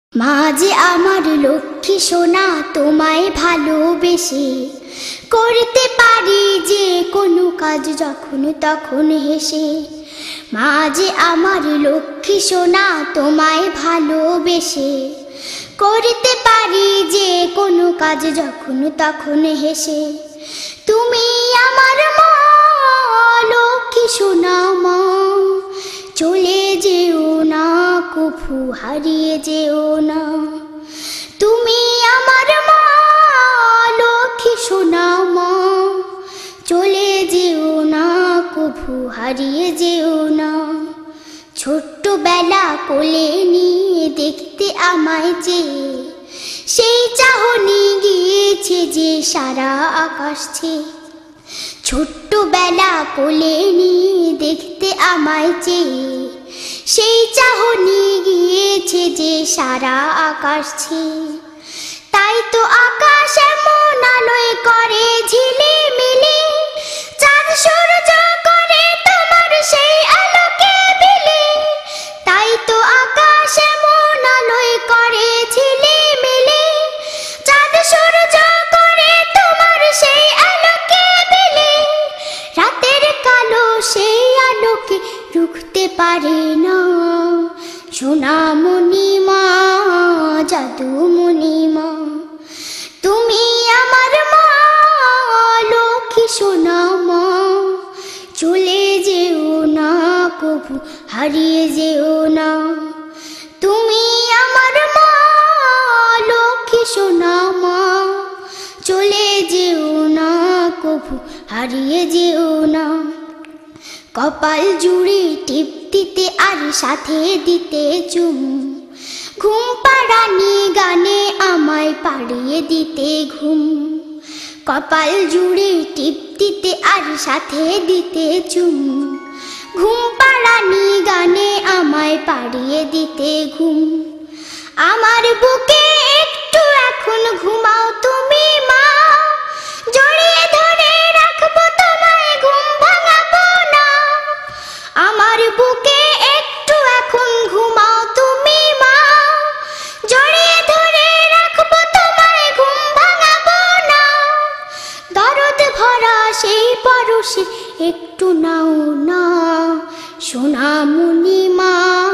মা যে আমার লক্ষ্মী সোনা, তোমায় ভালোবেসে করতে পারি যে কোনো কাজ যখন তখন হেসে। মা যে আমার লক্ষ্মী সোনা, তোমায় ভালোবেসে করতে পারি যে কোনো কাজ যখন তখন হেসে। তুমি আমার মা, লক্ষ্মী সোনা মা, চলে যেও না কভু, হারিয়ে যেও না। তুমি আমার মা, লক্ষ্মী সোনা মা, চলে যেও না কভু, হারিয়ে যেও না। ছোট্টবেলা কোলে নিয়ে দেখতে আমায় চেয়ে, সেই চাহনি গিয়েছে যে সারা আকাশ ছেয়ে। ছোট্টবেলা কোলে নিয়ে দেখতে আমায় চেয়ে, সেই চাহনি গিয়েছে যে সারা আকাশ ছেয়ে। তাই তো আকাশ এমন আলোয় করে ঝিলিমিলি, চাঁদ সূর্য করে তোমার সেই আলোকে বিলি। তাই তো আকাশ এমন আলোয় করে ঝিলিমিলি, চাঁদ সূর্য করে তোমার সেই আলোকে বিলি। রাতের কালো সেই আলোকে রুখতে পারে না সোনামণি মা, জাদুমণি মা। তুমি আমার মা, লক্ষ্মী সোনা মা, চলে যেও না কভু, হারিয়ে যেও না। তুমি আমার মা, লক্ষ্মী সোনা মা, চলে যেও না কভু, হারিয়ে যেও না। কপাল জুড়ে টিপ দিতে আর সাথে দিতে চুম, ঘুম পাড়ানি গানে আমায় পাড়িয়ে দিতে ঘুম। কপাল জুড়ে টিপ দিতে আর সাথে দিতে চুম, ঘুম পাড়ানি গানে আমায় পাড়িয়ে দিতে ঘুম। আমার বুকে একটু এখন ঘুমাও তুমি মা, জড়িয়ে ধরে রাখবো তোমায়, ঘুম ভাঙাবো না। আমার বুকে একটু এখন ঘুমাও তুমি মা, জড়িয়ে ধরে রাখবো তোমায়, ঘুম ভাঙাবো না। দরদ ভরা সেই পরশে একটু নাও না সোনামণি মা,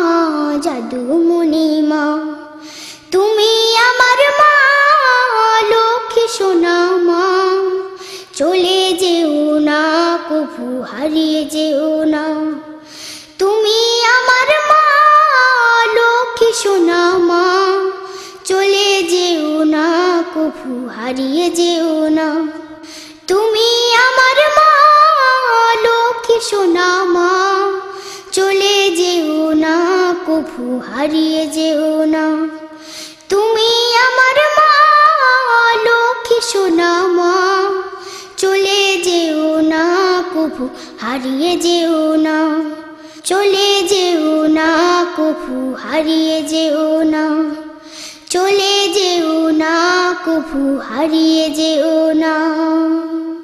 জাদুমণি মা। তুমি আমার মা, লক্ষ্মী সোনা মা, চলে যেও না কভু, হারিয়ে যেও না। তুমি আমার মা, লক্ষ্মী সোনা মা, চলে যেও না কভু, হারিয়ে যেও না। তুমি আমার মা, লক্ষ্মী সোনা মা, চলে যেও না কভু, হারিয়ে যেও না। তুমি আমার মা, লক্ষ্মী সোনা মা, চলে যেও না কভু, হারিয়ে যেও না। চলে যেও না কভু, হারিয়ে যেও না। চলে যেও না কভু, হারিয়ে যেও না।